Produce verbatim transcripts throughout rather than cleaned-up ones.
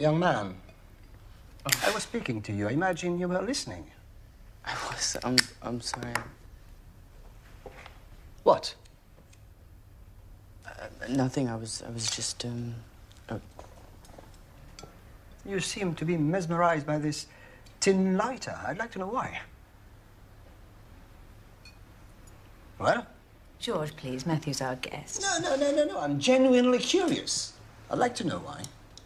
Young man, oh. I was speaking to you. I imagine you were listening. I was. I'm, I'm sorry. What? Uh, nothing. I was, I was just, um... Uh... You seem to be mesmerized by this tin lighter. I'd like to know why. Well? George, please. Matthew's our guest. No, no, no, no, no. I'm genuinely curious. I'd like to know why.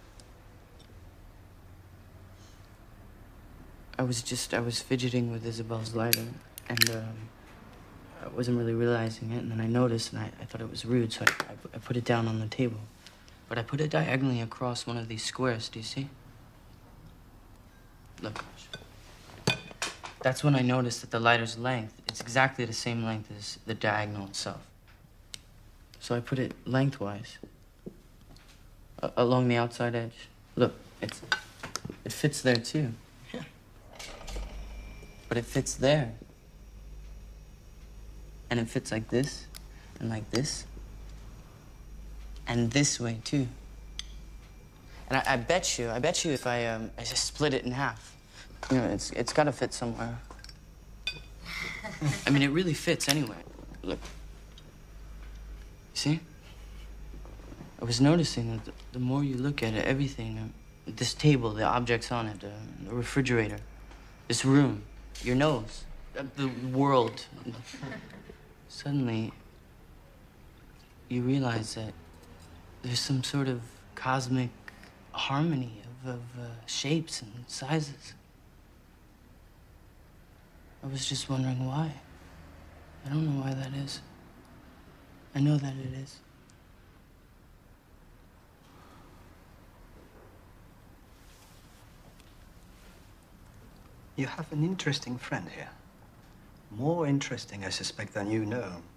I was just, I was fidgeting with Isabel's lighter, and, um, I wasn't really realizing it, and then I noticed, and I, I thought it was rude, so I, I, I put it down on the table. But I put it diagonally across one of these squares, do you see? Look. That's when I noticed that the lighter's length, it's exactly the same length as the diagonal itself. So I put it lengthwise, a along the outside edge. Look, it's, it fits there too. Yeah. But it fits there. And it fits like this, and like this, and this way too. And I, I bet you, I bet you if I, um, I just split it in half, you know, it's, it's gotta fit somewhere. I mean, it really fits anyway. Look. See? I was noticing that the, the more you look at it, everything, uh, this table, the objects on it, uh, the refrigerator, this room, your nose, uh, the world. Suddenly, you realize that there's some sort of cosmic harmony of, of uh, shapes and sizes. I was just wondering why. I don't know why that is. I know that it is. You have an interesting friend here. More interesting, I suspect, than you know.